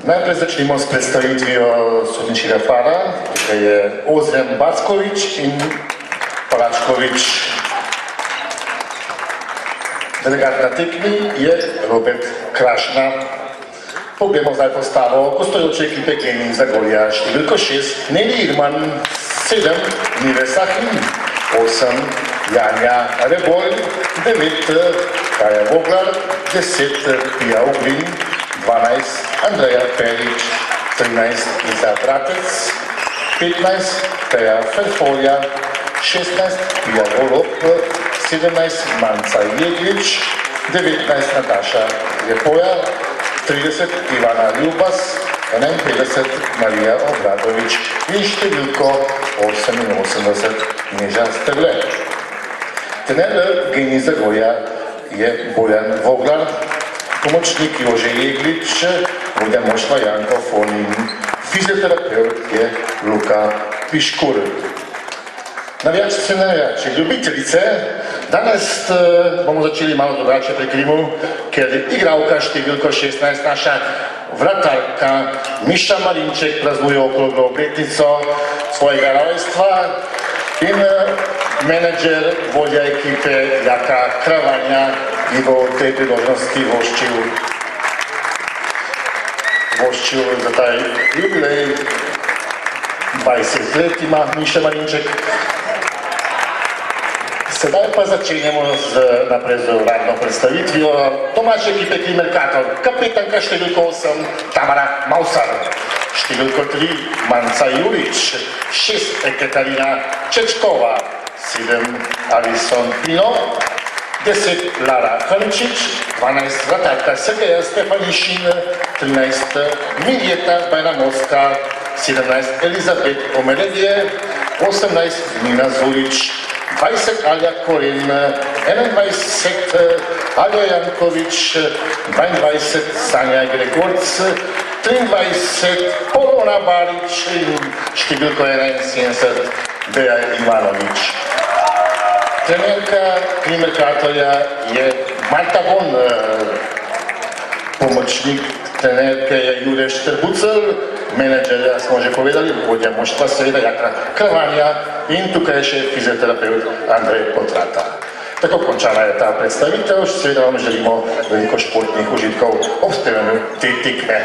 Najprej začnimo s predstavitvijo sodničkega para, tukaj je Ozren Backovič in Palačkovič. Delegat na tekmi je Robert Krašna. Poglejmo zdaj postavo gostujoče ekipe Gaming Zagorja. Številko 6 Neli Irman, 7 Mire Sahin, 8 Janja Reboj, 9 Kaja Voglar, 10 Pija Uglin, 12 Andreja Perič, 13 Iza Bratec, 15 Teja Ferfolja, 16 Pija Golob, 17 Manca Jeglič, 19 Nataša Lepoja, 30 Ivana Ljubas, 51 Marija Obradovič in številko 88 Neža Strle. Trener Gaming Zagorja je Bojan Voglar, pomočnik Jože Jeglič, vodja moštva Janko Fonin, fizioterapeut je Luka Piškur. Navijači, navijači, ljubiteljice, danes bomo začeli malo drugače pri Krimu, ker igralka številko 16, naša vratarka Miša Marinček praznuje okroglo obletnico svojega rojstva in menedžer, vodja ekipe Jaka Kravanja ji bo v tej priložnosti voščil za taj jubilej. 20 let ima Miša Marinček. Sedaj pa začenjamo naprej z uradno predstavitvijo domače ekipe Krimerkator. Kapetanka številko 8 Tamara Mausar, številko 3 Manca Jurič, 6 Ekaterina Čečkova, 7 Alison Pino, 10 Lara Hrnčič, 12 vratarka Sergeja Stefanišin, 13 Miljeta Bajnanovska, 17 Elizabet Omeredje, 18 Nina Zulič, 20 Alja Koren, 21 Aljo Jankovič, 22 Sanja Gregorc, 23 Polona Barič in številko 71 Deja Ivanovič. Trenerka Krimerkatorja je Marta Bon, pomočnik trenerke je Jure Štrbucel, menedžerja smo že povedali, vodja moštva seveda Jaka Kravanja in tukaj je še fizioterapeut Andrej Potrata. Tako končana je ta predstavitev, seveda vam želimo veliko športnih užitkov ob spremljanju te tekme.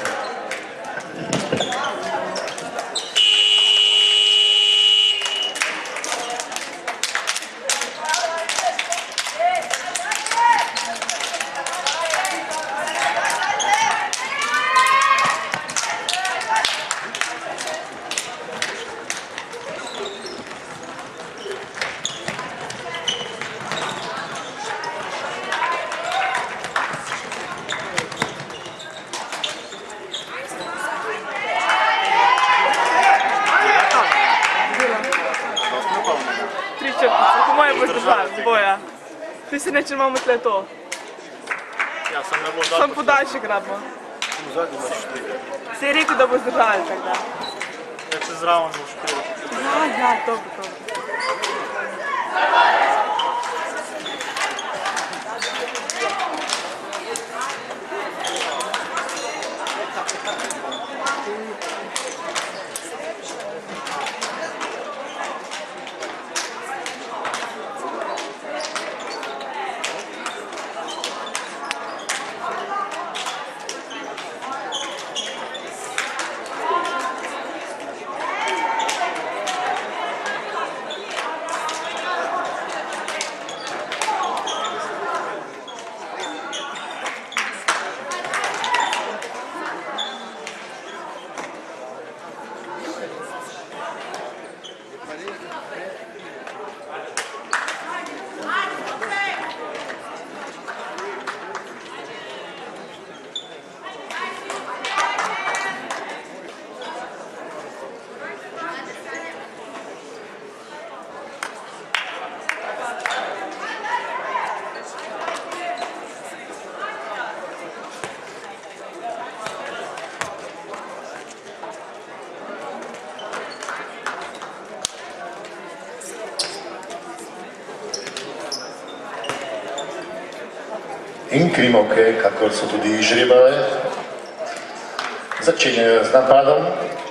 Ti si neče imamo tle to. Ja, sam ne bo zdal. Sam podaljši grabimo. Zadnji imaš štrike. Si je rekel, da bo zdržali takda. Ja, če zraven boš štrike. Ja, dobro, dobro. In krimovke, kakor so tudi žrebale. Začenjajo z napadom.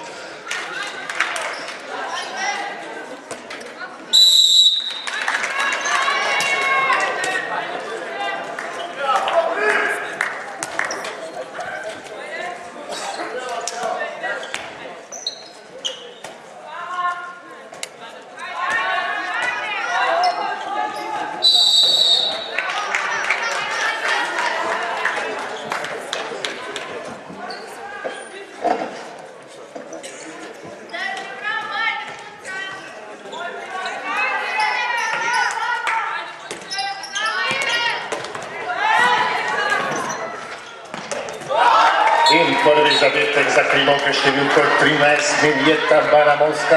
In prvi zadetek za Krimovke številko 13, Miljeta Baramovska.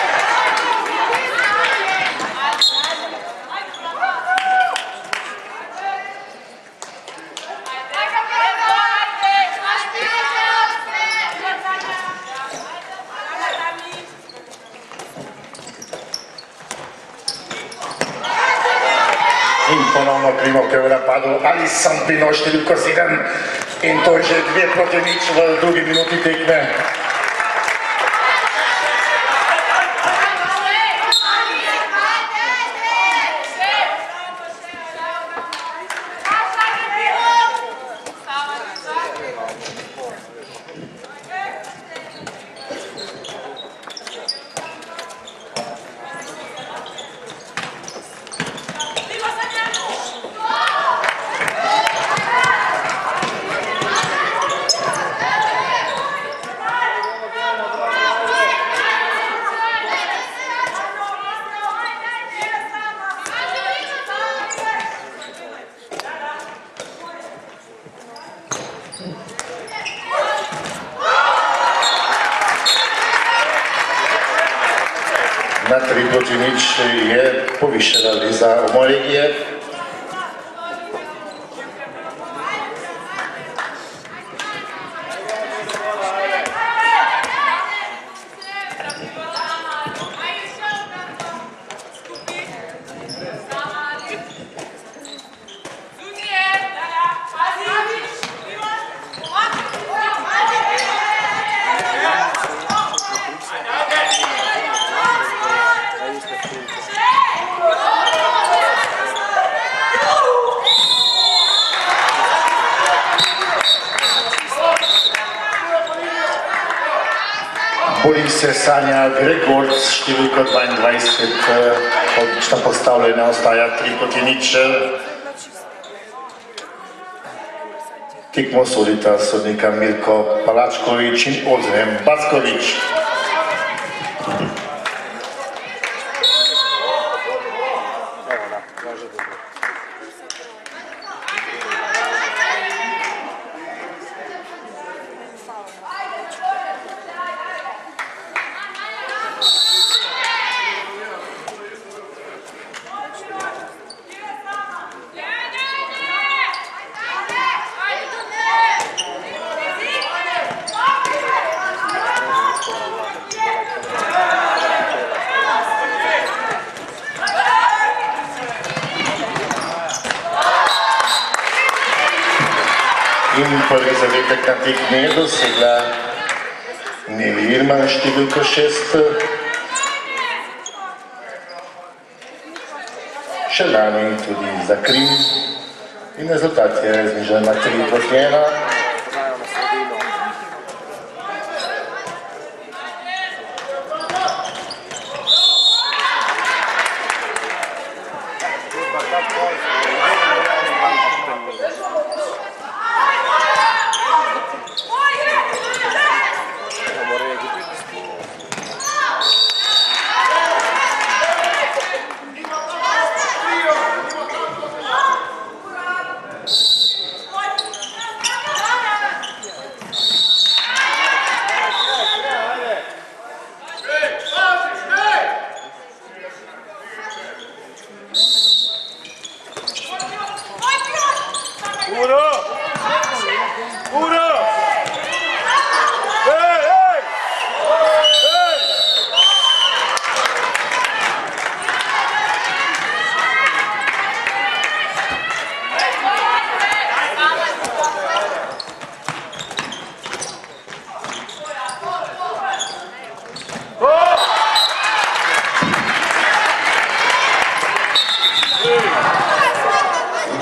In ponovno Krimovke v napadu, Alice Sampino številko 7. In to je že 2-0 v drugi minuti tekme. Na 3-0 je povišena Liza Omoregije. Bori se Sanja Gregorc, številko 22, odlično postavljena, ostaja 3-0. Tekmo sodita sodnika Mirko Palačkovič in Ozrem Backovič. In prvi zadetek na tekmi je dosegla Neli Irman, številko 6. Še lani tudi za Krim in rezultat je znižen na 3-1.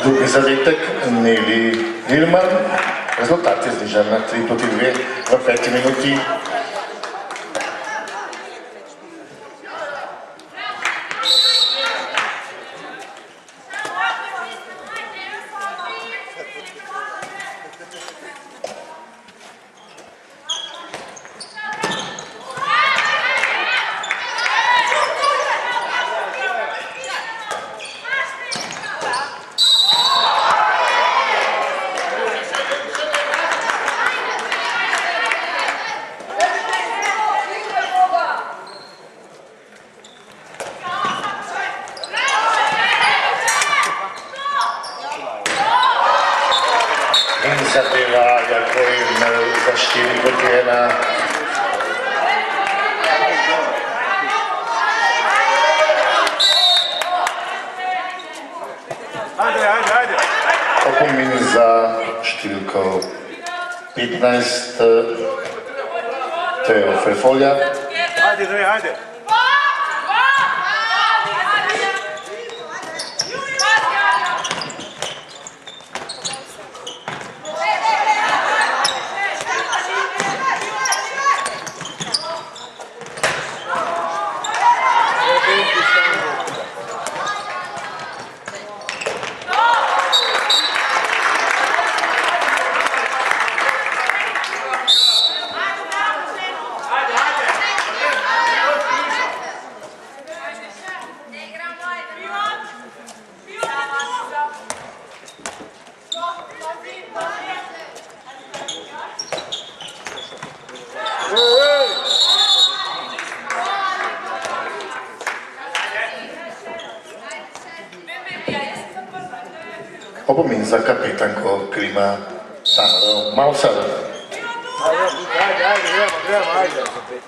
Drugi zadetek Neli Hilman, rezultat je znižen na 3-2 v 5 minuti. Zadeva Jakovin za 4-1. Ajde. Opomin za številko 15 Teo Fefolja. Ajde. Opomin za kapetanko Klima Sanado Mausar. Ajde.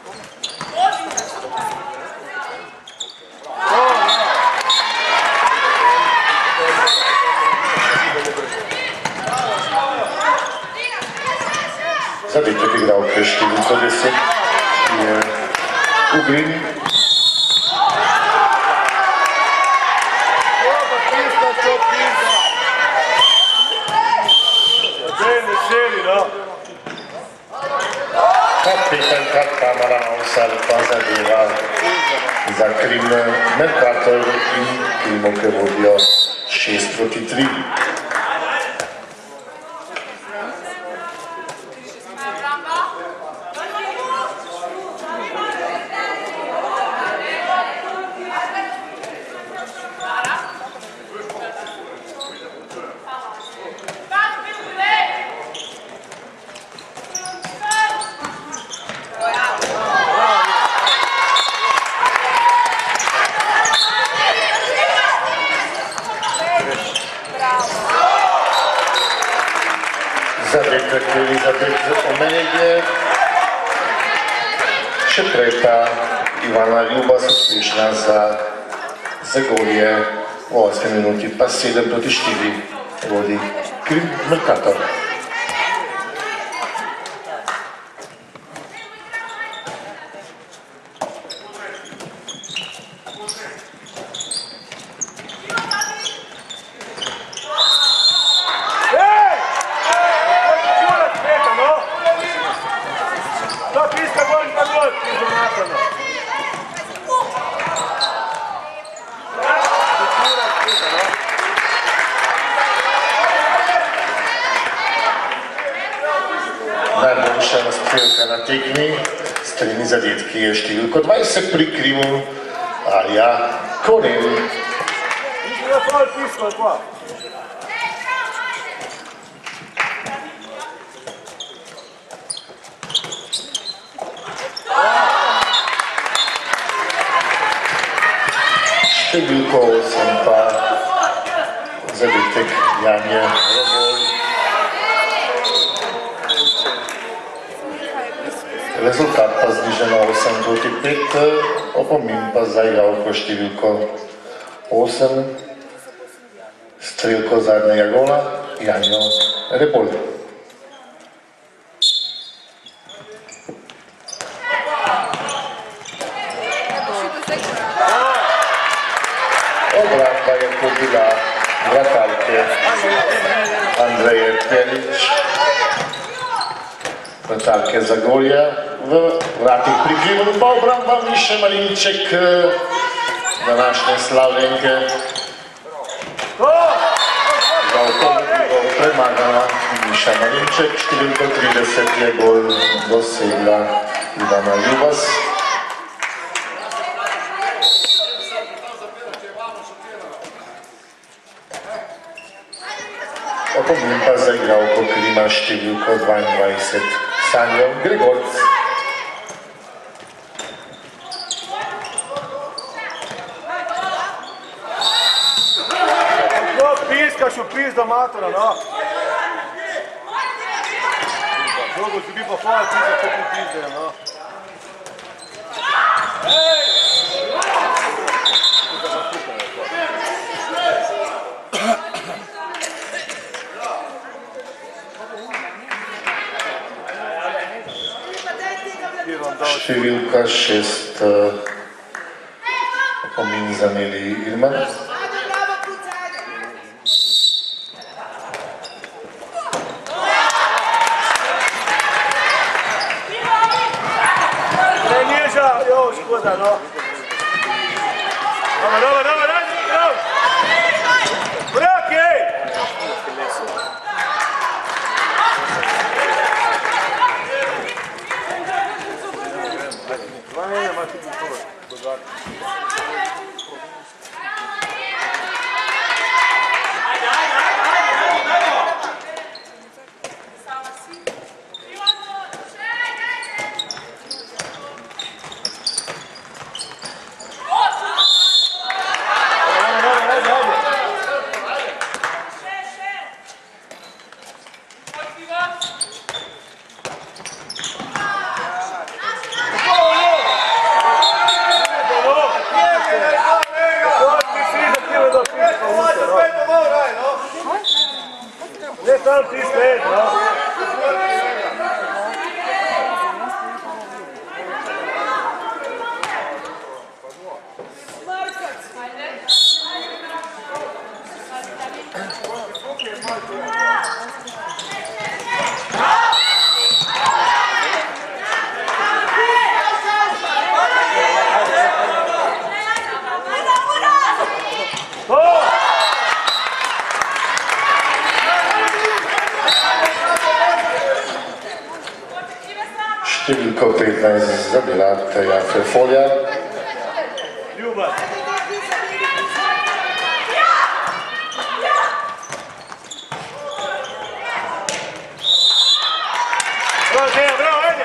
Zadetek igralke številko 10 je Ugrin. Kapetanka Tamara Mausar pa zadeva za Krim Mercator in Krimovke vodijo 6-3. Zadetek Elizabet Omenegje, še tretja Ivana Ljubas uspešna za Zagorje v 8 minuti, pa 7-4 vodi Krim Mercator. Najboljša razstrelka na tekmi s 3 zadetki je številko 20 pri Krimu Alja Koren. Številko 8 pa zadetek Janje Robol. Rezultat pa zniženo 8-5, opomin pa za igralko številko 8, strelko zadnjega gola, Janjo Repol. Obramba je pobila vratarke Andreje Perić, vratarke Zagorja. V vratih prikriven pa obramba Miše Marinček, današnje slavljenke. Premagala Miša Marinček, številko 30 je gol dosegla Ivana Ljubas. Opomin pa za igralko, ki ima številko 22, Sanja Gregorc. Piskaš v pizdo matora, no. Drugo si bi pa hvala piskaš tako pizde, no. Številka 6, opomin za Neli Irman. Škoda, no. Dobar, Brak, ej! Številko 15 zabila Teja Fefolja. Ljubav. Bravo, ajde!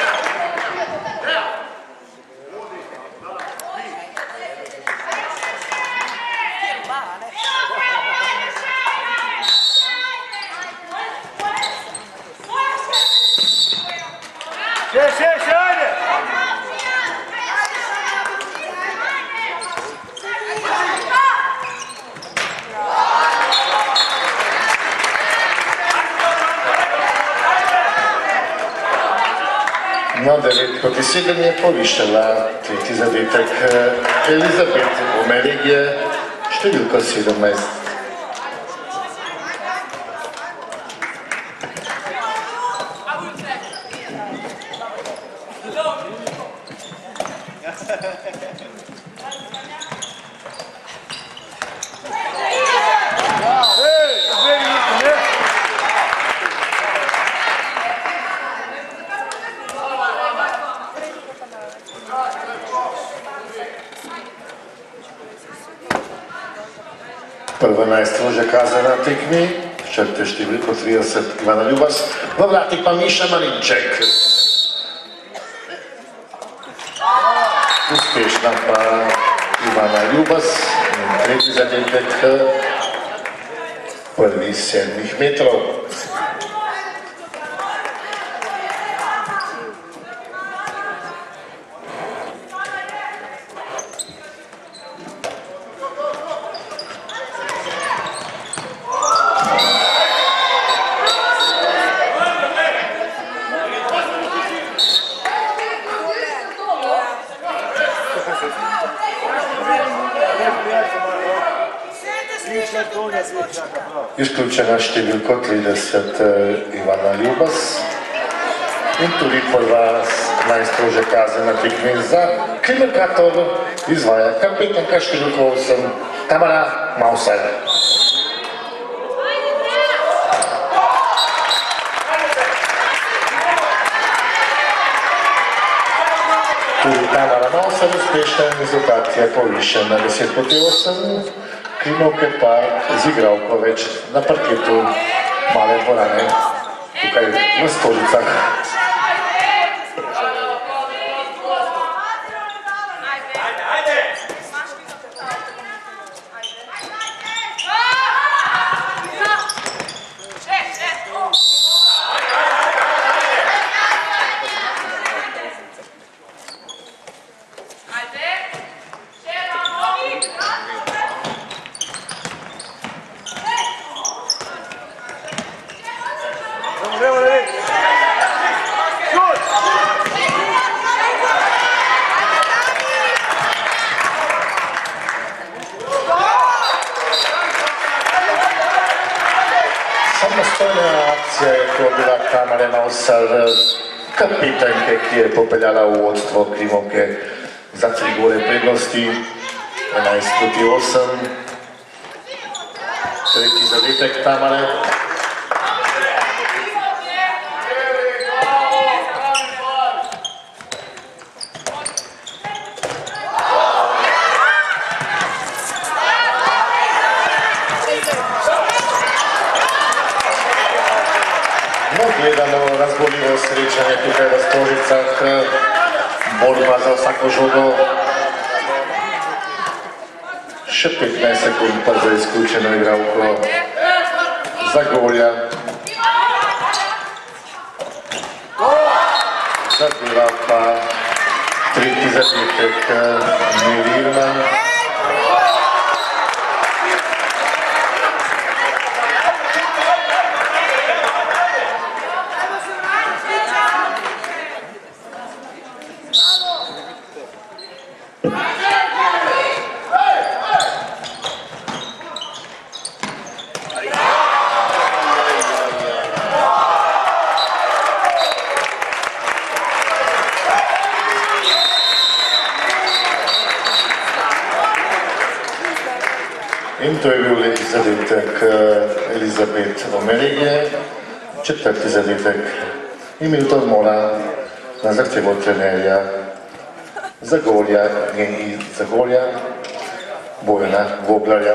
Še, ajde! Na 9:7 je povišala tretji zadetek Elizabet Omelegje, številko 17. Prva najstvo že kaza na tekmi, črte številko 30 Ivana Ljubas, v vratih pa Miša Marinček. Uspešna pa Ivana Ljubas in tretji zadetek prvih 7 metrov. Isključena številko 30 Ivana Ljubas. In tudi prva najstrožja kazen na tekmi za Klimerkatov izvaja kapetanka številko 8 Tamara Mausel. Tudi Tamara Mausel uspešna in rezultat je povišen na 10:8. Klimovke pa z igralko več na parketu male dvorane tukaj v Stolicah. Samostojna akcija je to bila Tamare Mausel, kapitanke, ki je popeljala v vodstvo Klimovke za 3 gole prednosti, 11:8. Tretji zadetek Tamare. Gledamo razboljivo srečanje tukaj v Stožicah, borba za vsako žogo. Še 15 sekund pa za izključeno igralko Zagorja. Zadeva pa tretji zadetek Mirilman. In to je bil lep zadetek Elizabet Omerige, četrti zadetek in minuta odmora na zahtevo trenerja Zagorja, GNI Zagorja, Bojana Voglarja.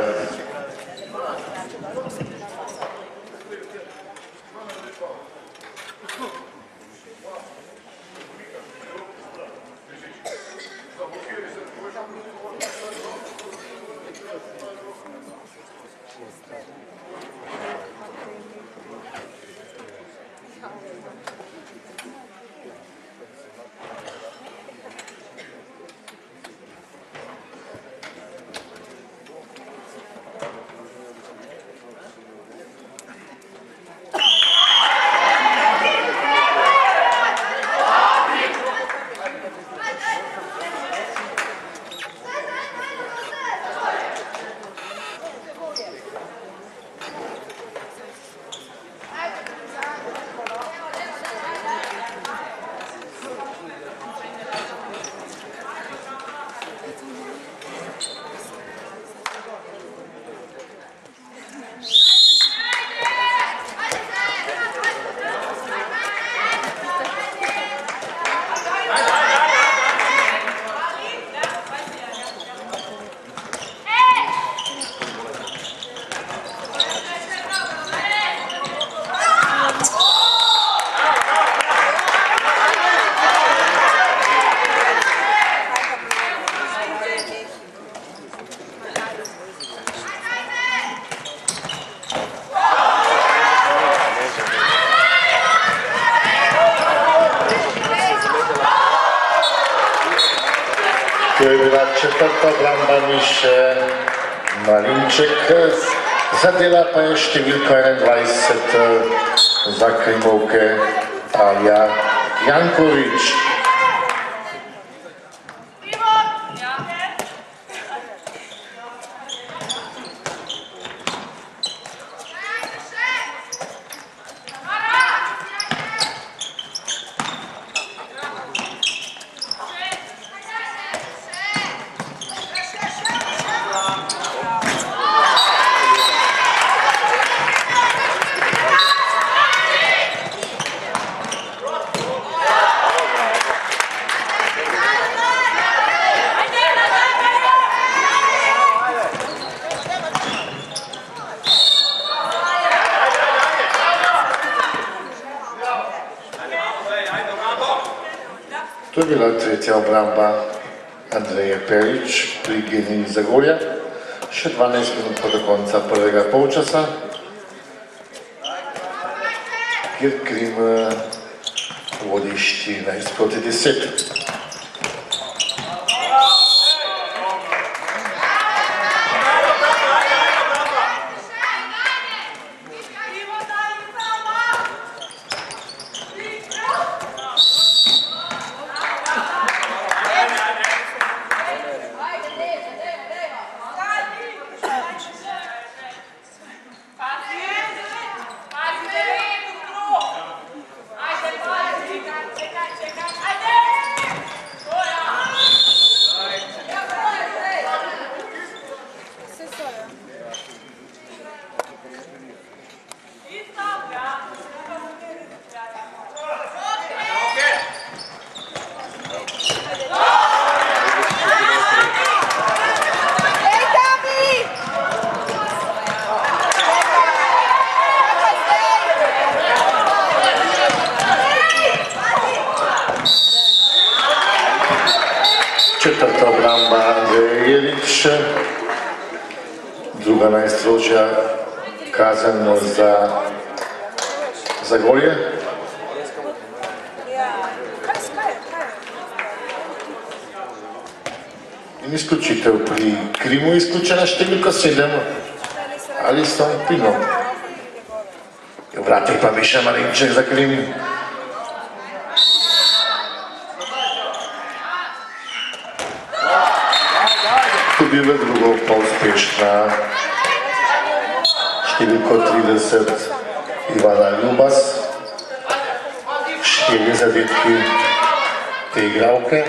To je bila četvrta obramba Miše Marinček, zadela pa je številka 21 za Klimovke Alja Jankovič. To je bila tretja obramba Andreje Perić pri Geniji Zagorja. Še 12 minut pa do konca prvega polčasa, kjer Krim vodi 14-10. Četvrta obramba Andreje Jelić, druga najstrožja kazen za Zagorje. In izključitev pri Krimu, izključena številka 7, Alisson Pino. Vrati pa Miša Marinček za Krim. Tudi v drugo pa uspešna številko 30 Ivana Ljubas, 4 zadetki te igralke.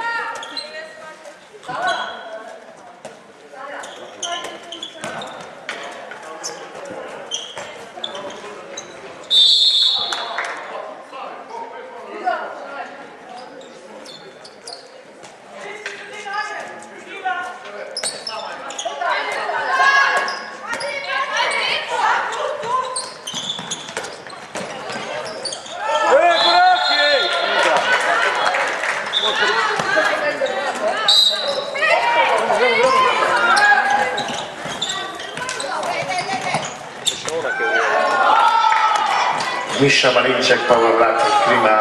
Miša Marinček pa v vratih Krima.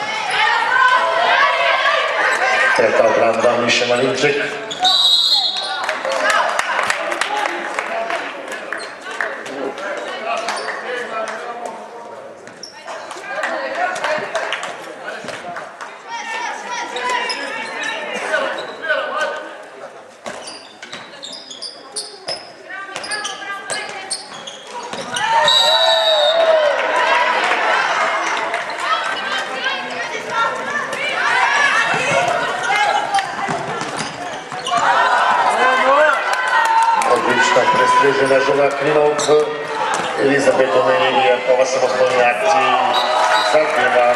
Peta obramba Miša Marinček. Prestrežena žena Krimovk, Elizabeth Omenili, Jakova samostalni akciji Zagreba.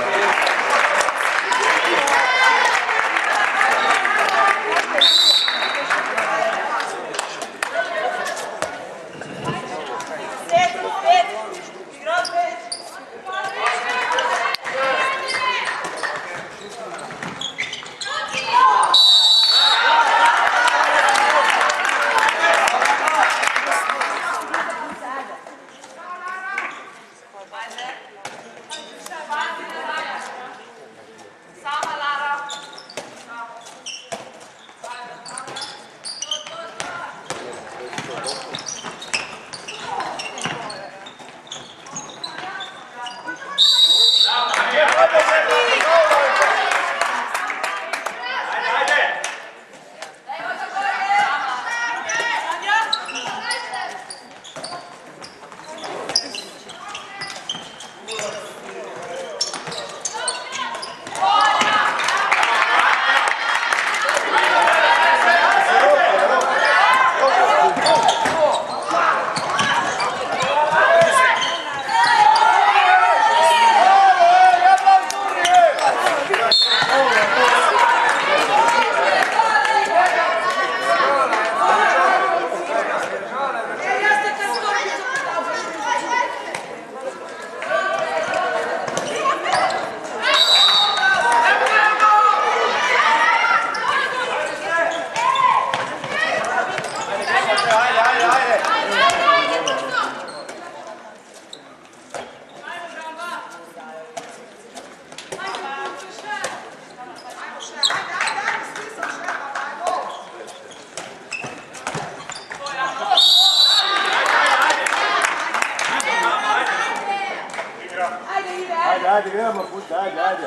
ajde, gremo puta, ajde.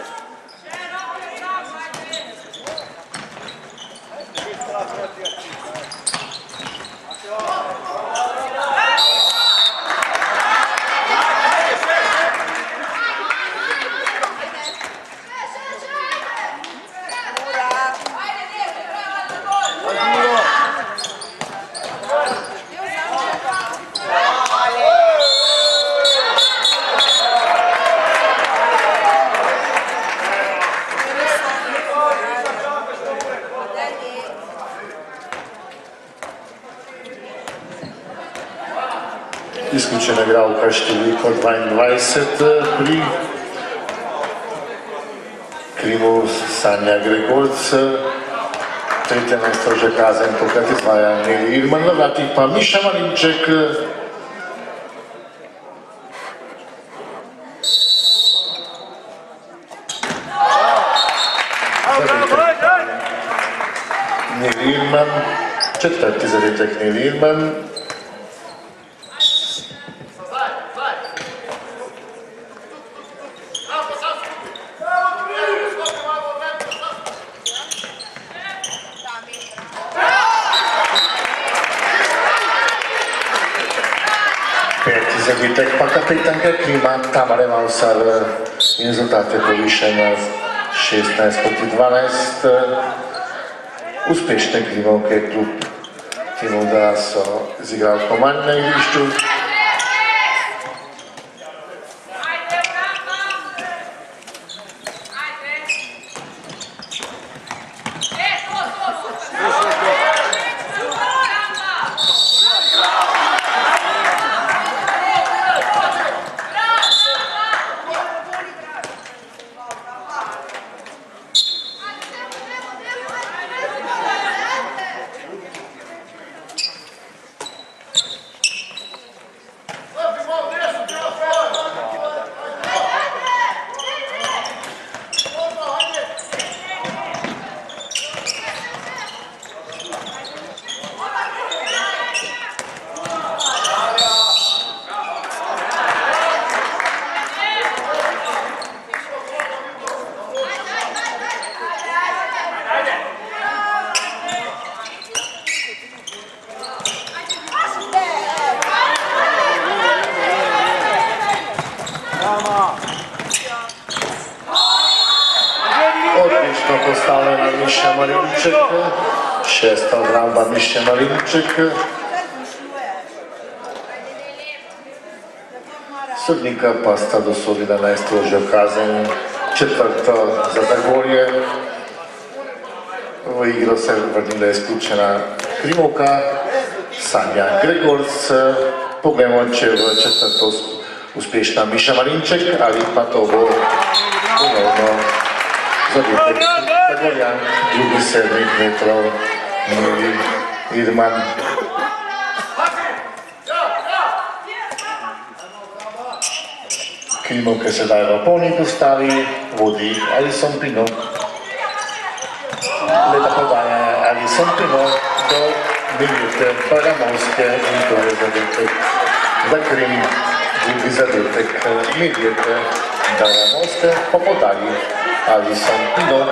Isključena igralka številko 22 pri Krimu Sanja Gregorc. Tretje mesto že kazen tokrat izvaja Neli Irman, na vratih pa Miša Marinček. Neli Irman, četvrti zadetek Neli Irman. Peti zadetek pa kapetanke Krima Tamare Mausar in rezultat je povišen na 16:12. Uspešne Krimovke kljub temu, da so z igralko manj na igrišču. Odlično postavljena Miša Marinček, šesta obramba Miše Marinček. Sodnika pa sta dosodila najstrožjo kazen, četvrto za Zagorje. V igro se je vrnila izključena Krimovka Sanja Gregorc. Poglejmo, če v četvrto uspešna Miša Marinček ali pa to bo ponovno zadetek Zagorjan, drugi 7 metrov Neli Irman. Krimovke sedaj v polni postavi, vodi Alison Pinot. Leta podaja Alison Pinot do Milite Baramovske in to je zadetek za Krim, drugi zadetek Milite Baramovske po podaji Alison Pinot.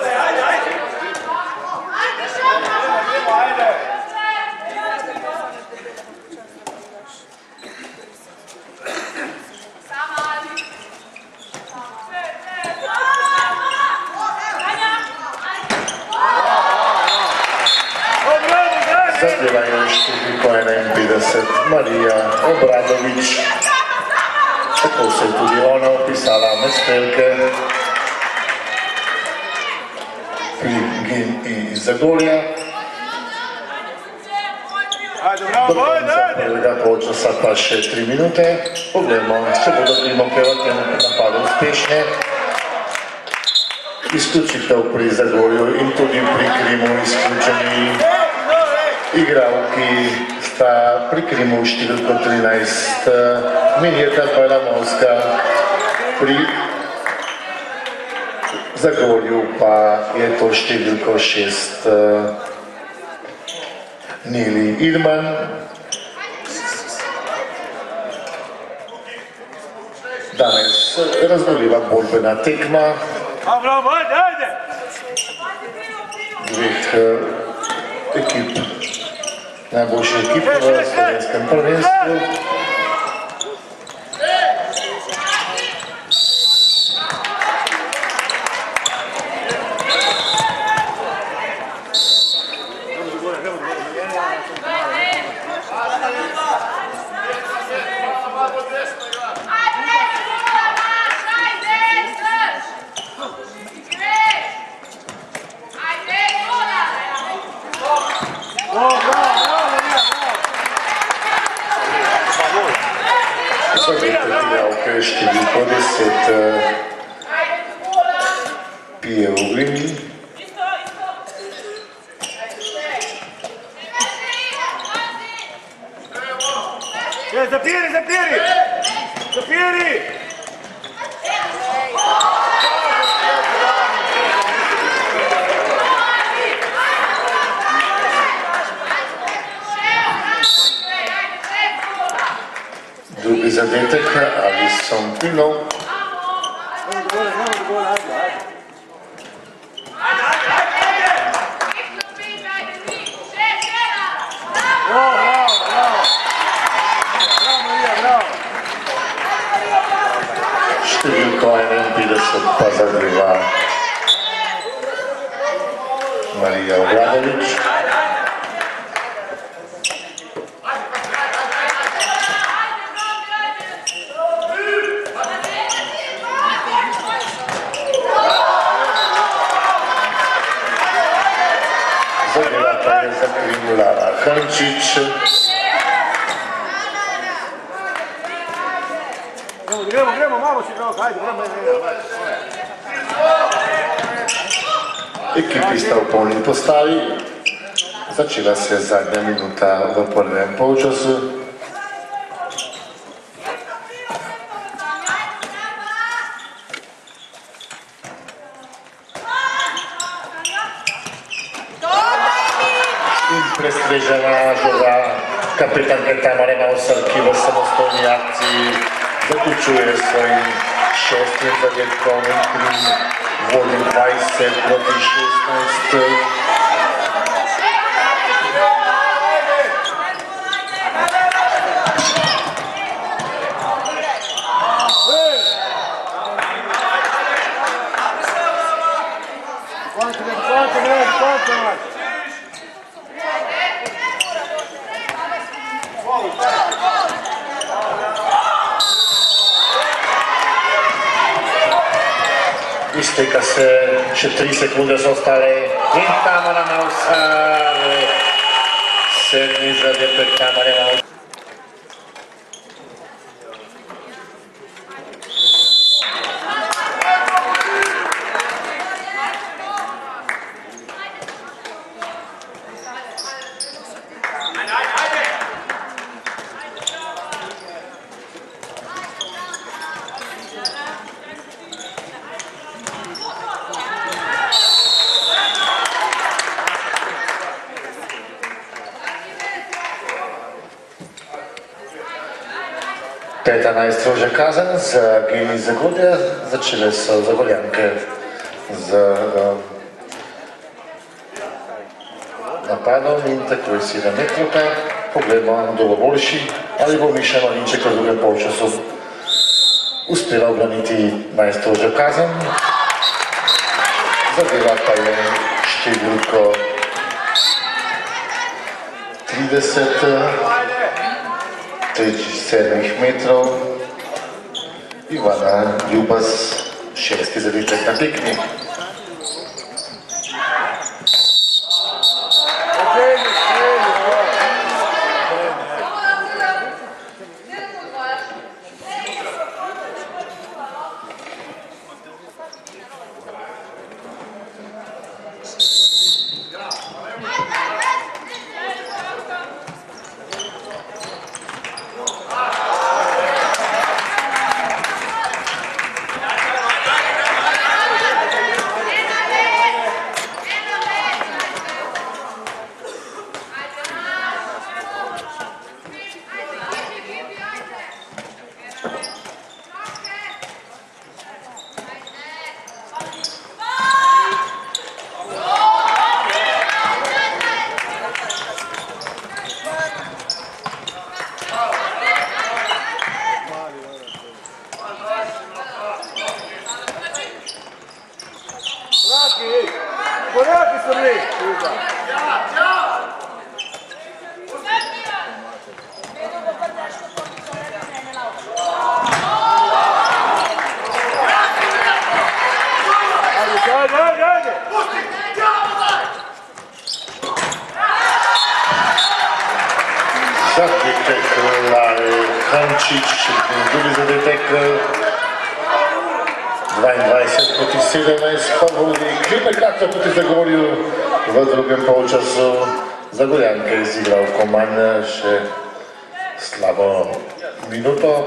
Zadevajo številko 51 Marija Obradovič. Tako se je tudi ona opisala med strelke pri GNI iz Zagorja. Do konca prvega polčasa pa še 3 minute. Poglejmo, če bodo Krimovke v tem napadu uspešne. Izključitev pri Zagorju in tudi pri Krimu izključeni igralki sta pri Krimu številko 13 Miljeta Baramovska, pri Zagorju pa je to številko 6 Neli Irman. Danes razgoliva borbena tekma dveh ekip, najboljših ekip v slovenskem prvenstvu. Številko 10 pije v glini. Zapiri! Drugi zadetek Alison Pinov. Številko 51 pa zadeva Marija Obradovič. Zadeva pa je zakrinula Hrnčič. Gremo, malo si gremo, hajde, gremo. Ekipi sta v polni postavi. Začela se zadnja minuta v prvem polčasu. In prestrežena žoga kapitanke Tamare Mausar, ki v samostojni akciji zaključuje svojim 6. zadetkom in vodi 20-16. Izteka se, še 3 sekunde so ostale in Tamara Mausar, 7. zadetek Tamare Mausar. Peta najstrožja kazen za Geni Zagorje. Začele so Zagorjanke z napadom in takoj 7 metrovka. Poglejmo, kdo bo boljši, ali bo Miša Malinček v drugem polčasu uspela obraniti najstrožjo kazen. Zadeva pa je številko 30. 7 metrov. Ivana Ljubas, 6. zadetek na tekmi. Hančič, drugi zadetek 22:17, pa vodi Klimek Kaktor proti Zagorju v drugem polčasu. Zagorjanke je izigral komand še slabo minuto.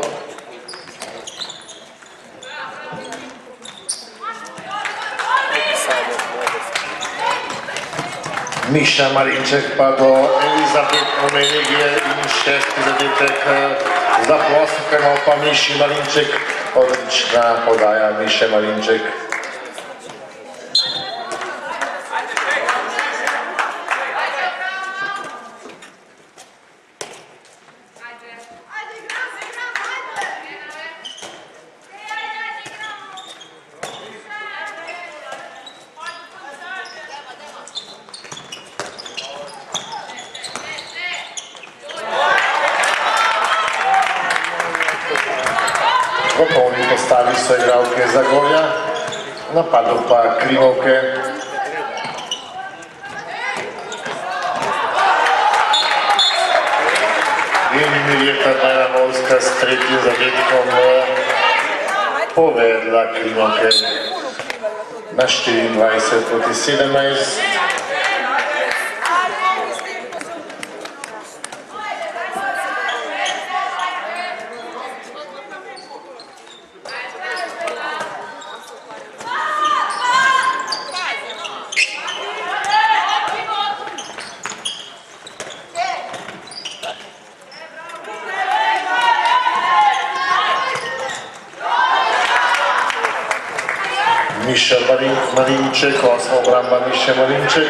Miša Marinček pa do Elizabet Momenigije in šesti zadetek za Ploskano, pa Miši Marinček, odlična podaja Miše Marinček. V polni postavi so igralke Zagorja, v napadu pa Krimovke. In Mirjeta Bajramovska s tretjim zadetkom povedla Krimovke na 24:17. Miša Marinček, osma obramba Miše Marinček.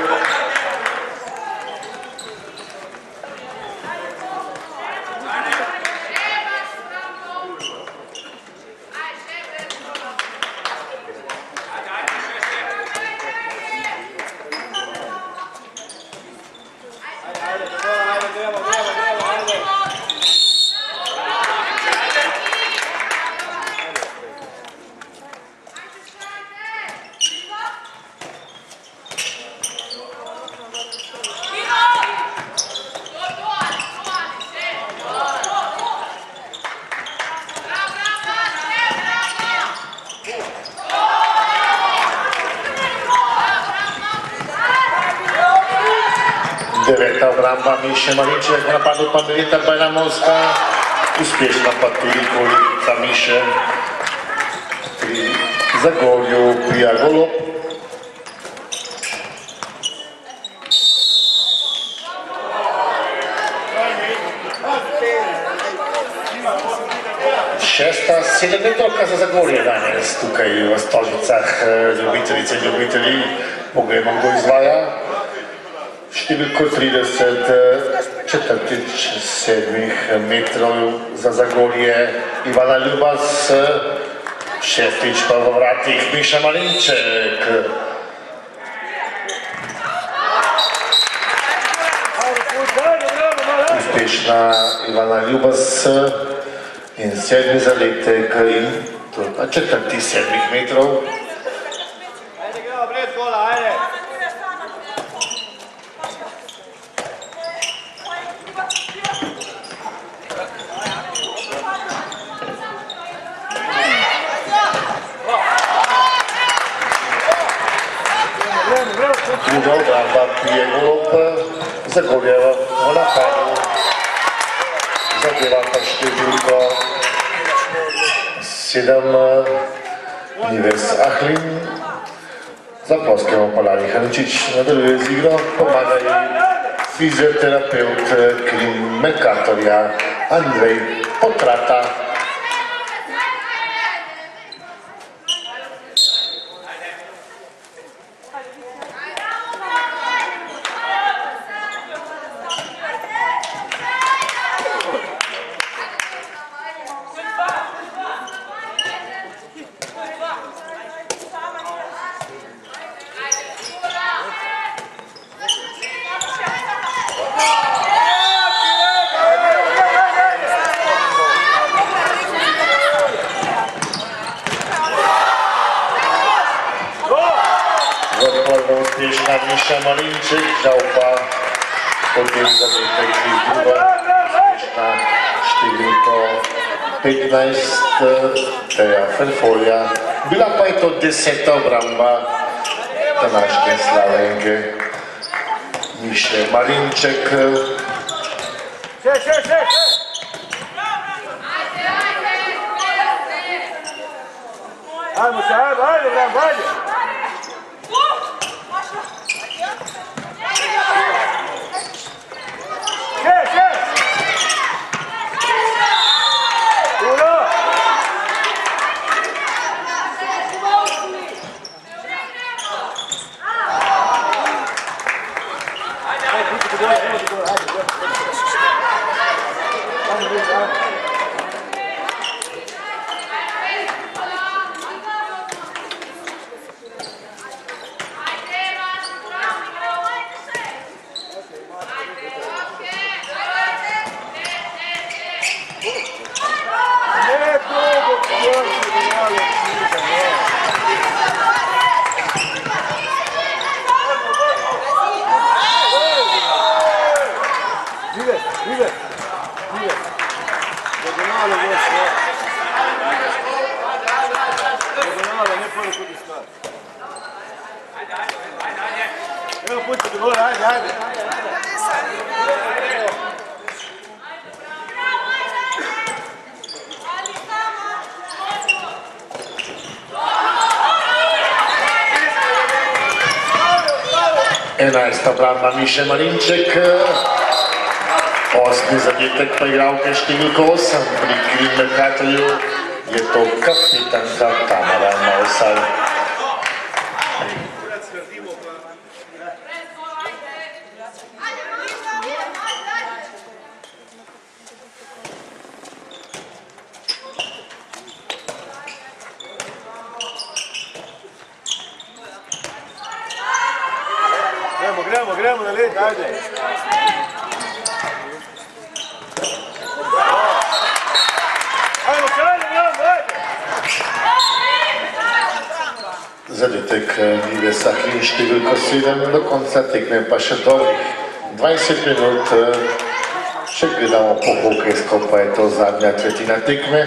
Deveta obramba Miše Marinček, v napadu pa Mirjeta Bajramovska, uspešna pa tudi golica Miše pri Zagorju Pija Golob. Šesta sedemmetrovka za Zagorje danes tukaj v Stožicah, ljubiteljice in ljubitelji. Poglejmo, kdo izvaja. Številko 30, četrtič 7 metrov za Zagorje Ivana Ljubas, šestič pa v vratih Miša Marinček. Uspešna Ivana Ljubas in 7 zadetek in četrti 7 metrov. Druga obramba Pije Golob, Zagorjeva v napadu, zadeva pa številko 7 Nives Ahlin, za Ploskano pa Lani Hančič nadaljuje z igro, pomaga ji fizioterapeut Klimek-Kaktorja Andrej Potrata. Uspešna Miša Marinček, žal pa potem zadetek iz druga uspešna številko 15 Teja Ferfolja, bila pa je to 10. obramba današnje Slavenke Miše Marinček. Ajmo se, ajde, Bram, ajde! Evo pućete gore, ajde, ajde. Enajsta obramba Miše Marinček, 8. zadetek pa igralke številko 8 pri Green Mercatorju je to kapitanka Tamara Mausar. Gremo na led, ajde. Ajmo, kralje, ajde. Zadetek Mive Sahlin številko 7, do konca tekme pa še dobrih 20 minut. Če gledamo po hokejsko, pa je to zadnja tretjina tekme.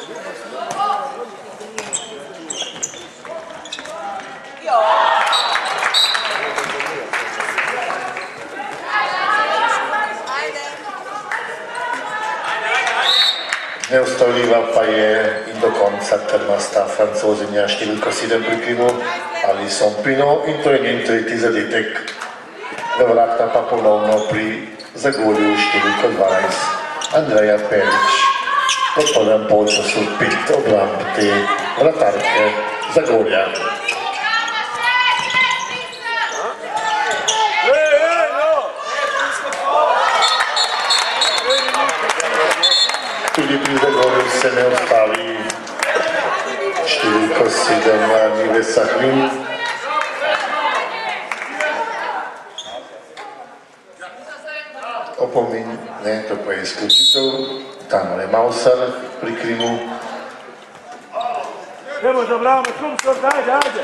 Neustavljiva pa je in do konca trmasta Francozinja številko 7 pri Krimu Alison Pino in to je njen tretji zadetek. Vrata pa ponovno pri Zagorju številko 12 Andreja Perič. Po prvem polčasu 5 obramb te vratarke Zagorja. Tudi pri Zagorju se ne ustavi številko 7 Mive Sahlin. Opomin, ne, to pa je izključitev Tamare Mausar pri Krimu. Gremo za Bramo, skupno, ajde, ajde.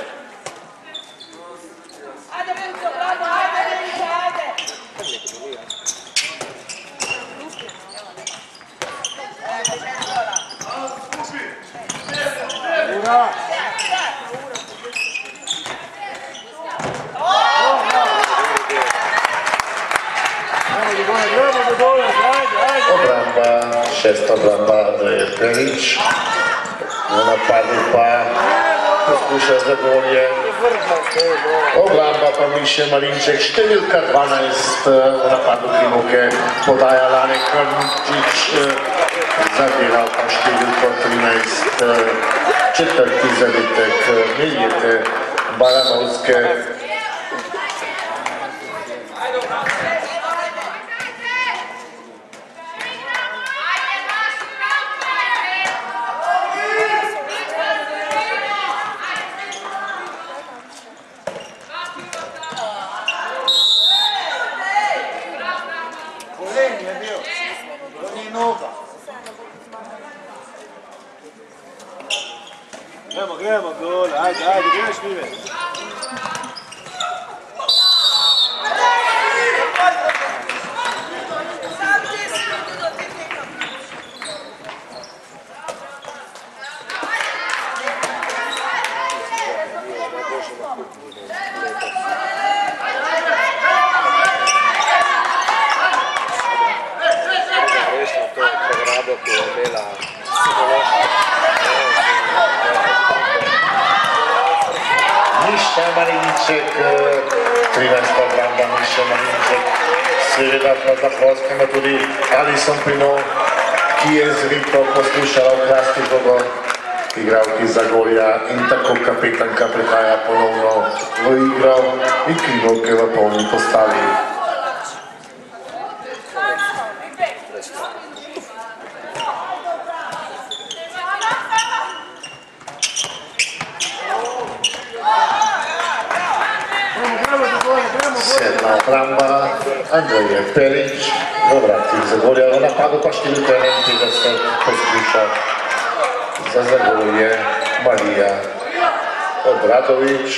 Obramba, šesta obramba Andreje Perič. V napadu pa poskuša Zagorje. Obramba pa Miše Marinček, številka 12 v napadu Krimovke. Podaja Lane Krnčič, zadeva pa številko 13. Četvrti zadetek Miljete Baranovske. Gremo, gol, ajde, ajde, greš Mive. quella psicologica. Miša Marinček, 13. obramba Miša Marinček, seveda pa zaposlimo tudi Alison Pinot, ki je zvito poslušala okrasti žogo igralki Zagorja in tako kapetanka prihaja ponovno v igro in krivovke v polni postavi. Sedma obramba Andrej Perić, v vratih Zagorja, v napadu pa številka 51 poskuša za Zagorje Marija Obradović.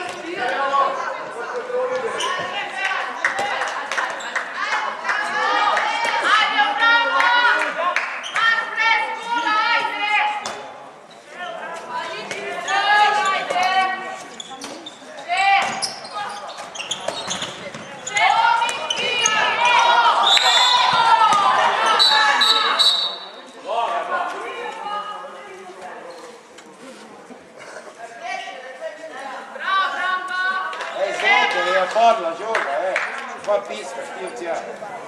Parla, gioca, fa pista, stilzia.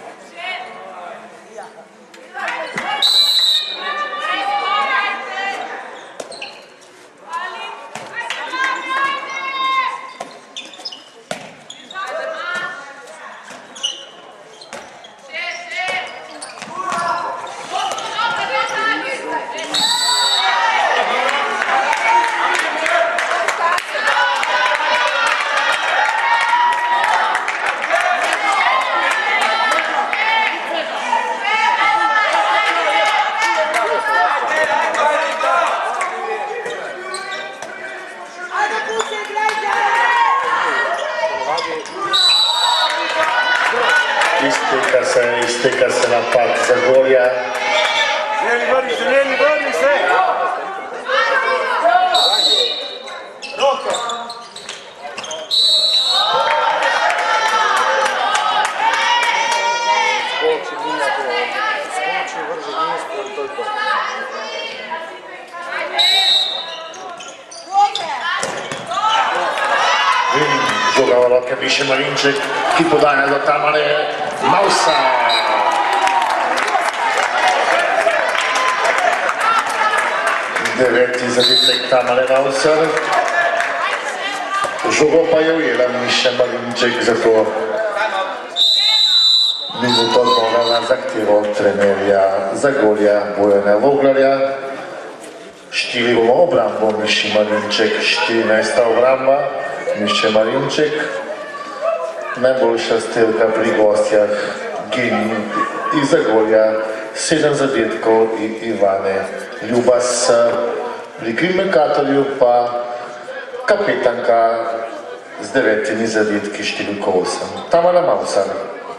Izteka se napad Zagorja. Želi vodi se! Roka! Skoči, nije to. Skoči, vrži nisko i to je to. Žoga v roke Miše Marinček, ki podaja do Tamare Mausa. Deveti zadetek Tamare Mausar. Žogo pa je ujela Miša Marinček, zato minuto odmora na zahtevo trenerja Zagorja Bojana Voglarja. Štirivo obrambo Miši Marinček, 14. obramba Miše Marinček. Najboljša strelka pri gostjah Geni iz Zagorja, 7 zadetkov in Ivane Ljubas. Pri Krimekatorju pa kapetanka z 9 zadetki, številko 8, Tamara Mausar.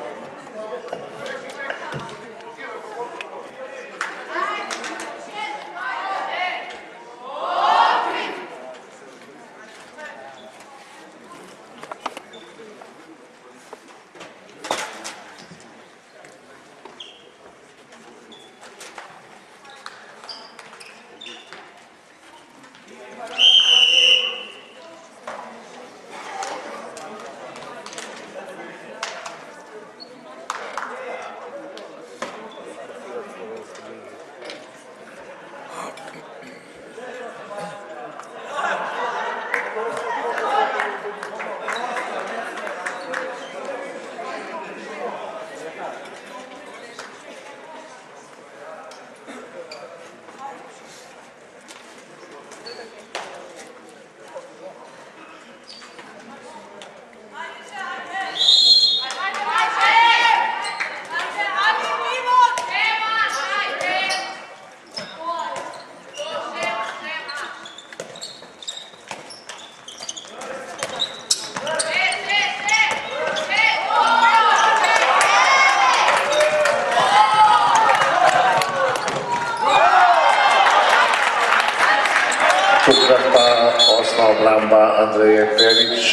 Tokrat pa osma obramba Andreje Perić.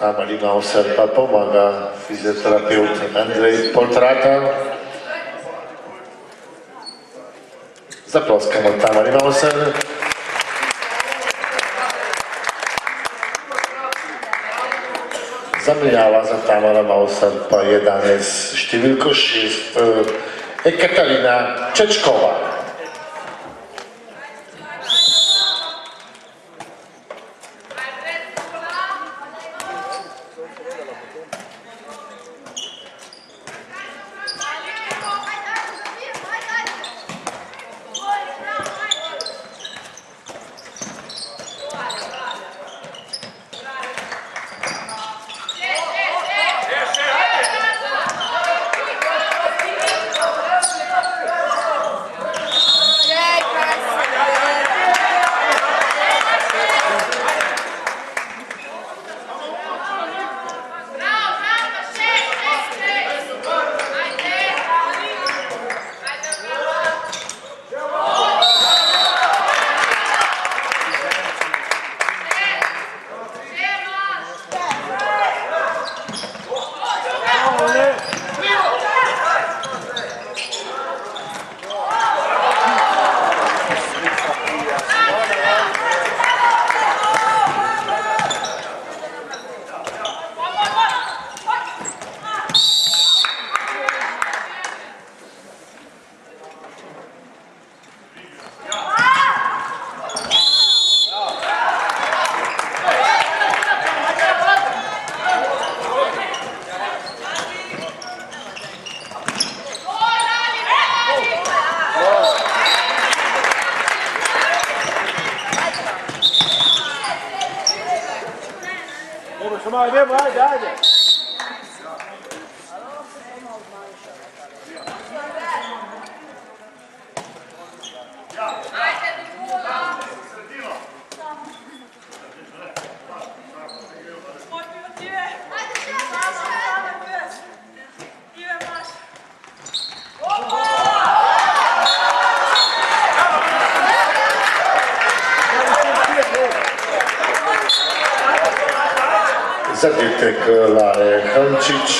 Tamari Mauser pa pomaga fizjoterapeut Andrej Poltrata. Zaploskamo Tamari Mauser. Zamenjava za Tamara Mauser pa je danes številko 6 Katarina Čečkova. Zadetek Lare Hančić.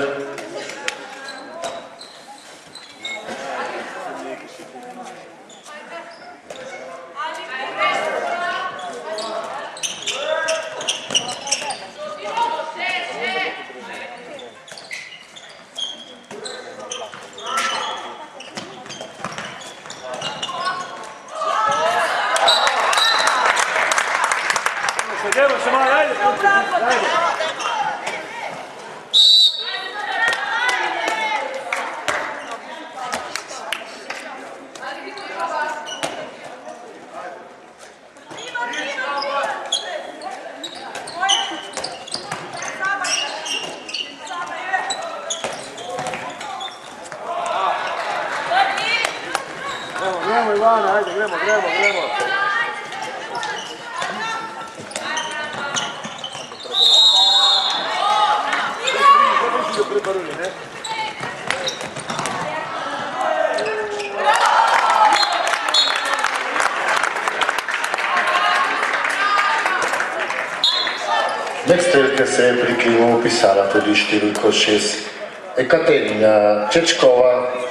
Med strelke se je pri Klimu upisala tudi številko 6 Katarina Čečkova.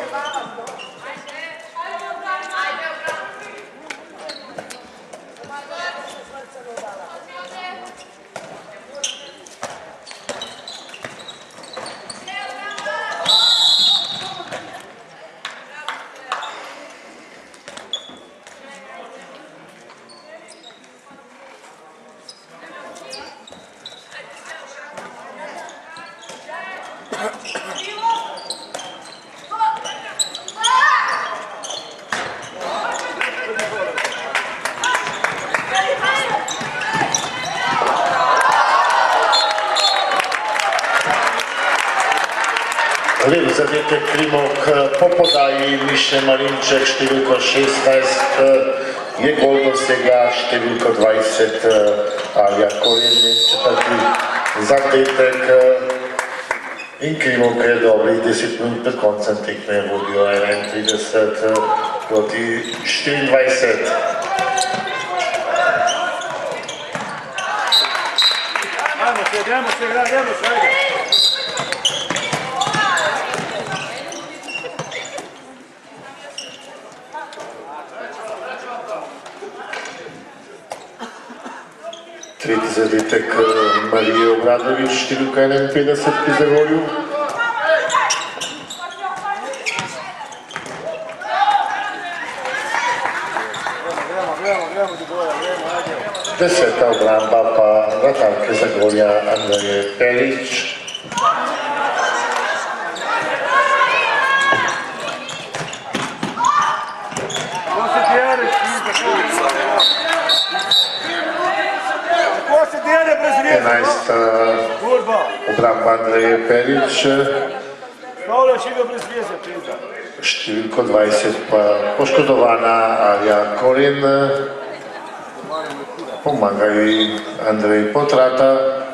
Lep zadetek Klimov po podaji Miše Marinček številko 16 je gol dosegla številko 20 Alja Korenjen, četrti zadetek in Klimov je dobrih 10 minut pred koncem tekme vodijo 31 proti 24. Idemo se, ajde. Трети задетек Мария Обрадович, številка 51 pri Zagorju. Deseta obramba pa vratarke Zagorja Andreje Perić. Enajsta obramba Andreje Perić. Številko 20 pa poškodovana Alja Korin. Pomaga ji Andrej Potrata.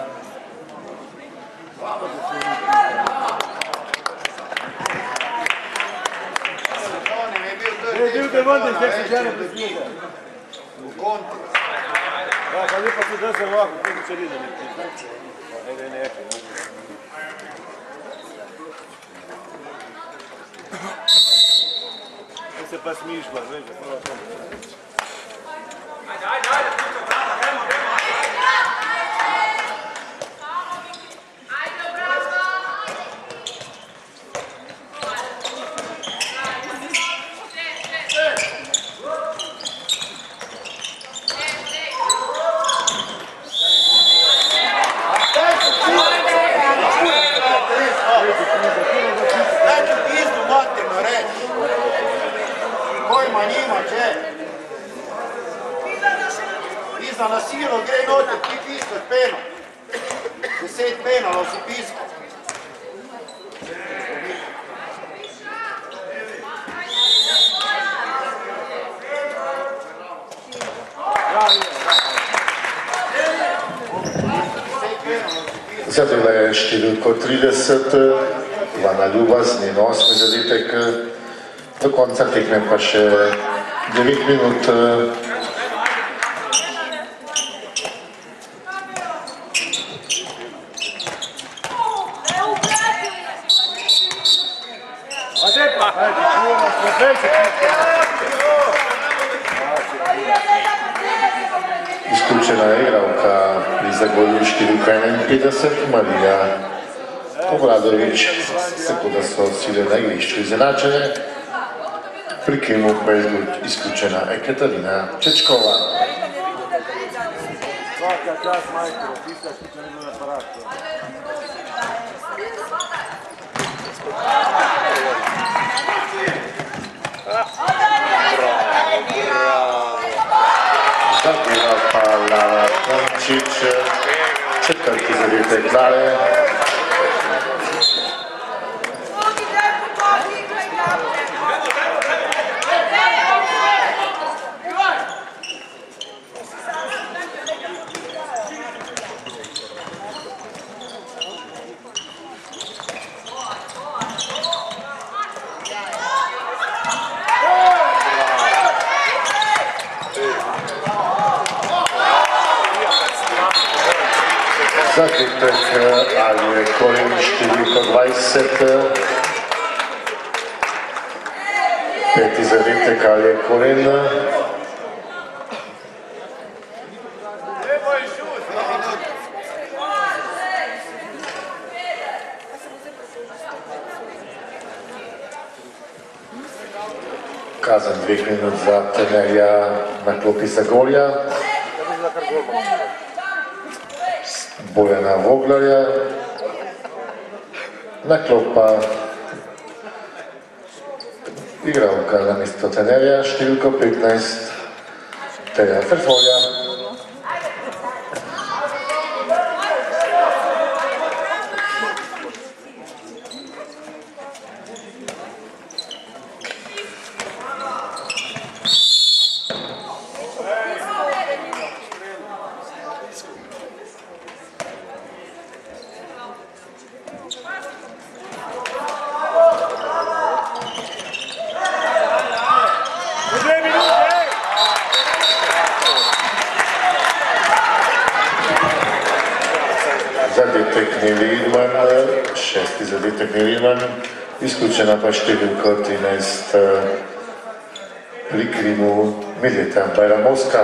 Se pa smišlja, veš, na silo gre noter, ti piskaš peno. 10 penalov si piskal. Zadela je številko 30, Ivana Ljubas, njen 8. zadetek. Do konca tekme pa še 9 minut. Izključena je igralka pri Zagorju številka 51, Marija Obradović, tako da so sile na igrišču izenačene. Pri Kemu pa je izključena Ekaterina Čečkova. Svaka čast majstru, piskaš što ne bilo na paratu. Zabila pa Lara Tomčić, četvrti zadetek Lare. Zadetek Alje Korin, številko 20. Peti zadetek Alje Korin. Kazen 2 minut za trenerja na klopi Zagorja. Bojana Voglarja, na klopa igralka na mesto trenerja, številko 15, Teja Ferfolja. zadetek Nilirman, 6. zadetek Nilirman, isključena pa številko 13 pri Krimu Mileta Bajramovska.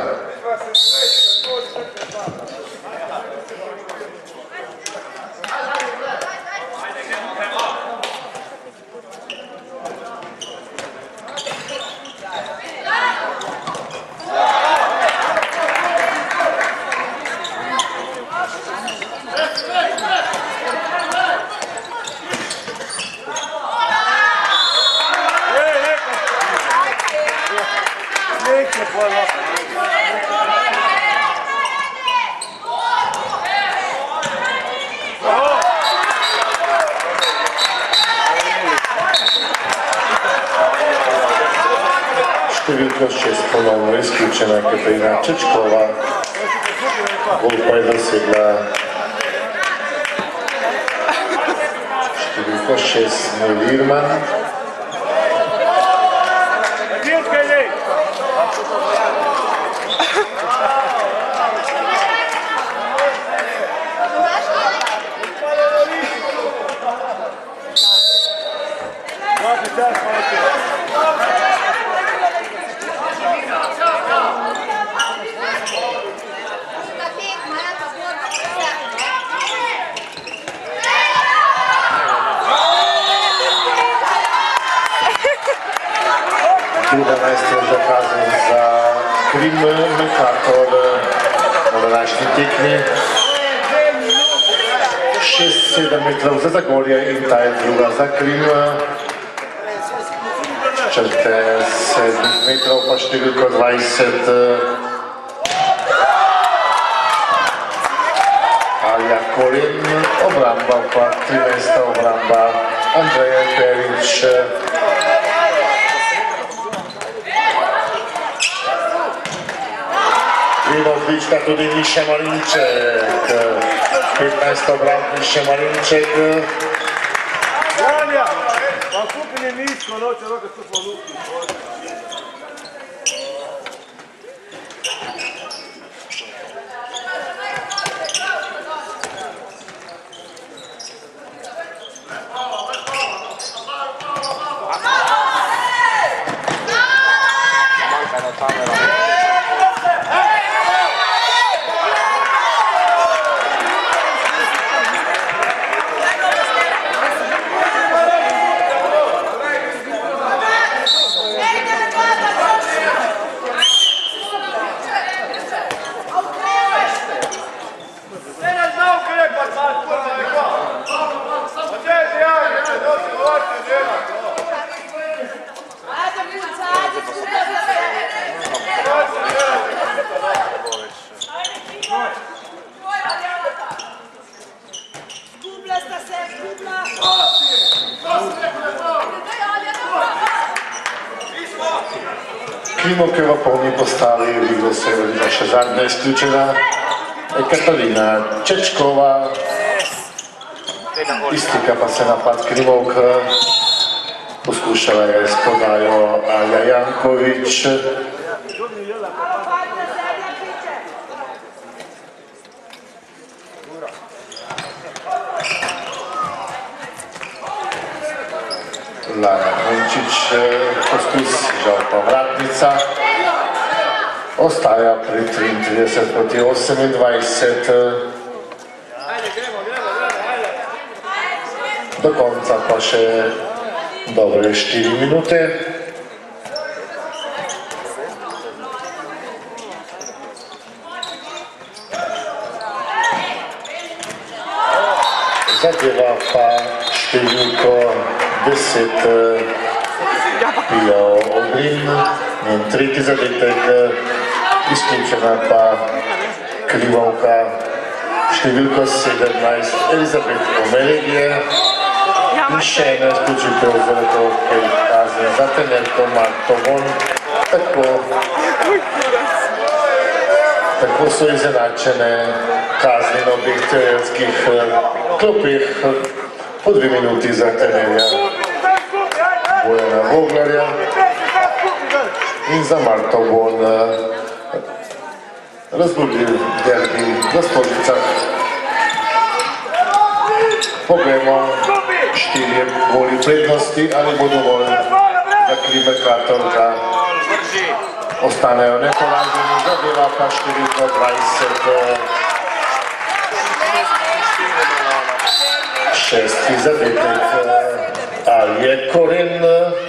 Številka 6 ponovno izključena Katarina Čečkova. Gol pa je dosegla številka 6 Nilirman. Druga najstrožja kazen za Krim Mercator na današnji tekmi. 6-7 metrov za Zagorje in ta je druga za Krim. Črte 7 metrov pa številko 20. Alja Korin, obramba pa 13. obramba Andreja Perič. Bilo odlična tudi Miša Marinček, 15. obramba Miša Marinček. Janja, pa kupin je nisko, noče roke tu po luki. Klimovke v polni postavi, vidno se je vedela še zadnja izključena, je Katarina Čečkova, iztika pa se napad Klimovk, poskušala je s podajo Alja Jankovič. Lana Hunčič poskus, žal pa vratnica. Ostaja pri 33 proti 28. Do konca pa še dobre 4 minute. Zadeva pa številko 10 Pija Ogrin, njen tretji zadetek, izključena pa Klimovka številko 17 Elizabeth Omelegije in še ena izključitev za letovke kazni za trenerko Marto Von. Tako so izenačene kazni na obeh trenerskih klopih. Po 2 minuti za trenerja Bojana Voglarja in za Marto Von razburljiv derbi v Stožicah. Poglejmo, 4 goli prednosti, ali bo dovolj, da Krimerkator ostanejo neporaženi, zadeva pa številko 20. Šesti zadetek Alje Koren.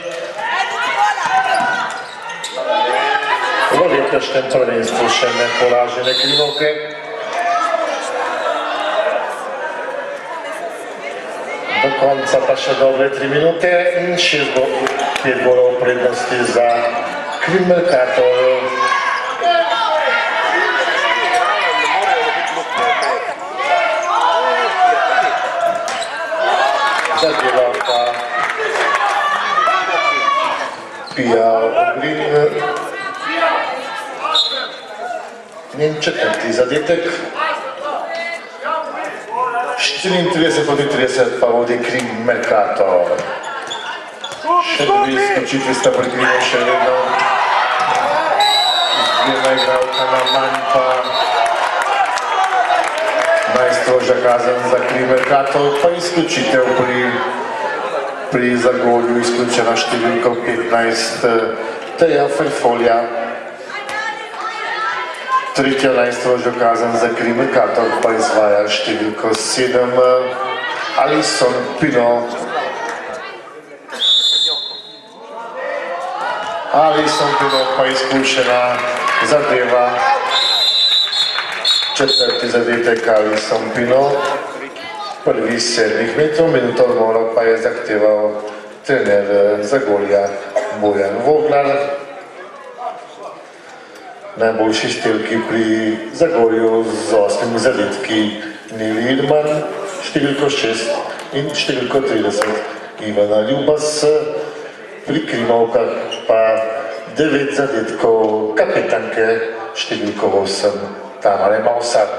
V letošnjem prvenstvu še neporažene Krimovke. Do konca pa še dobre 3 minute in 5 golov prednosti za Krimerkator. Zadeva pa Pija Ogrin. Njen 4. zadetek. 34-30 pa vodi Krimerkator. Še 2 skočitvi sta pri Krimu še vedno. Izbirna igralka na manj pa najstrožja kazen za Krimerkator, pa izključitev pri Zagorju, izključena številko 15 Teja Ferfolja. Tretja najstrožja kazen za Krimerkator pa izvaja številko 7 Alison Pino. Alison Pino pa izkušena zadeva. 4. zadetek Alison Pino. Prvi 7 metrov, minuto odmora pa je zahteval trener Zagorja Bojan Voglar. Najboljši številki pri Zagorju z 8 zadetki Neli Irman, številko 6 in številko 30 Ivana Ljubas. Pri Krimovkah pa 9 zadetkov kapetanke, številko 8 Tamare Mausar.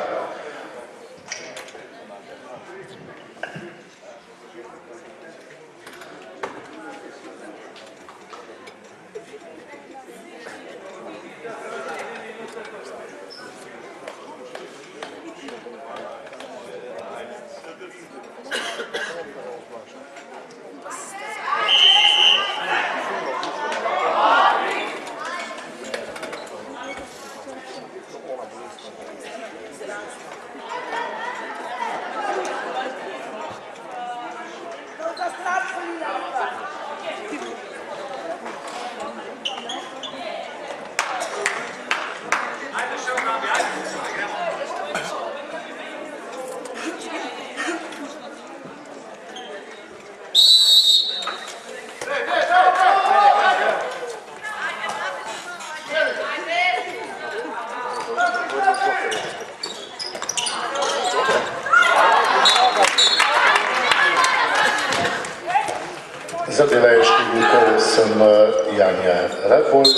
Zadeva je številko 8 Janja Rafol.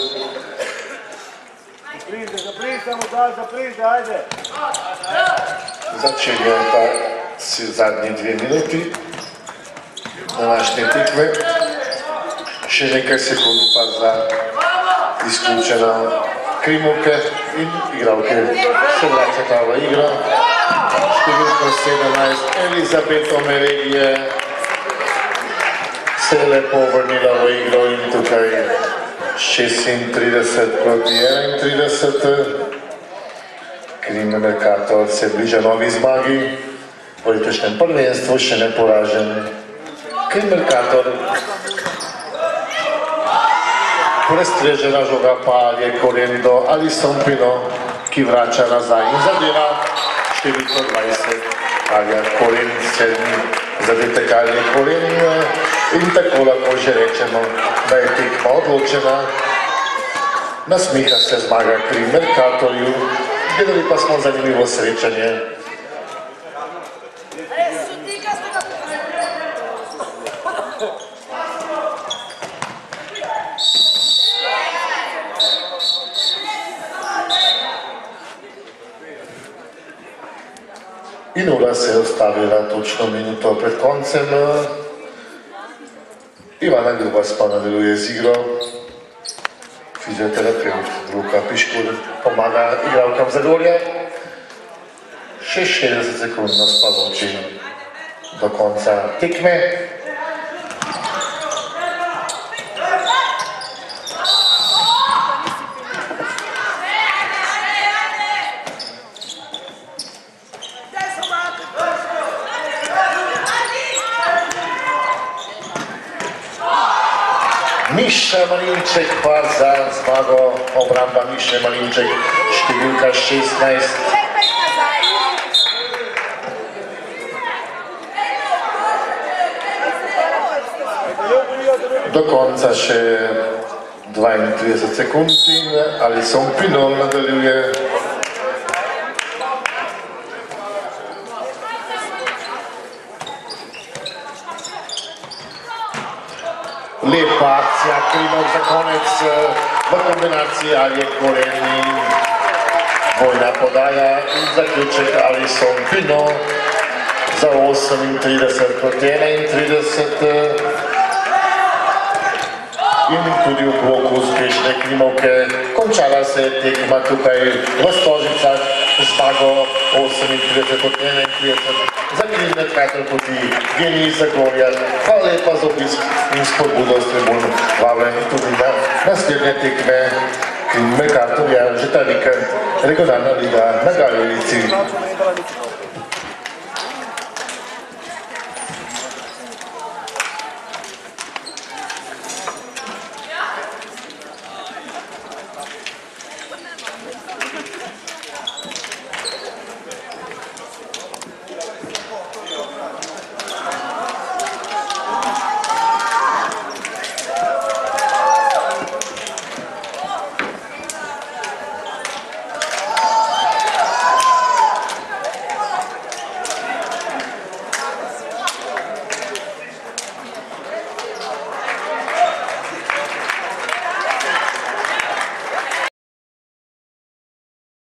Zaprizde, ajde! Začenjajo pa zadnji 2 minuti današnje tekme. Še nekaj sekund pa za izključeno Krimovke in igralke se vračata v igro. Številko 17 Elizabeth Omeregije se je lepo vrnila v igro in tukaj 36 proti 31. Krimerkator se bliža novi zmagi, v letošnjem prvenstvu še neporažen. Krimerkator, prestrežena žoga pa je Koren do Alison Pino, ki vrača nazaj in zadeva številko 20. Alja Koren, 7. zadetek Alje Koren in tako lahko že rečemo, da je tekma odločena. Nasmiha se zmaga Krimerkatorju, gledali pa smo zanimivo srečanje. In ura se je ustavila točno minuto pred koncem. Ivana Ljubas pa nadaljuje z igro. Fizioterapeut Luka Piškur pomaga igralkam Zagorja. Še 60 sekund nas pa loči. do konca tekme. Miša Malinček pa za zmago, obramba Miše Malinček, številka 16. Do konca še 32 sekund in Alison Pinol nadaljuje. Lepa akcija, Klimov za konec v kombinaciji Alje Koren in dvojna podaja in zaključek Alison Pinol za 38 proti 31. In tudi v bloku uspešne Klimovke. Končala se je tekma tukaj v Stožicah, zmago 38 proti 31. Za Klimne Tkater proti Geniji Zagorja. Hvala lepa za obisk in spodbudo s tribun. Vabljeni tudi na naslednje tekme Klim Mercatorja, že ta vikend regionalna liga na Galerijci.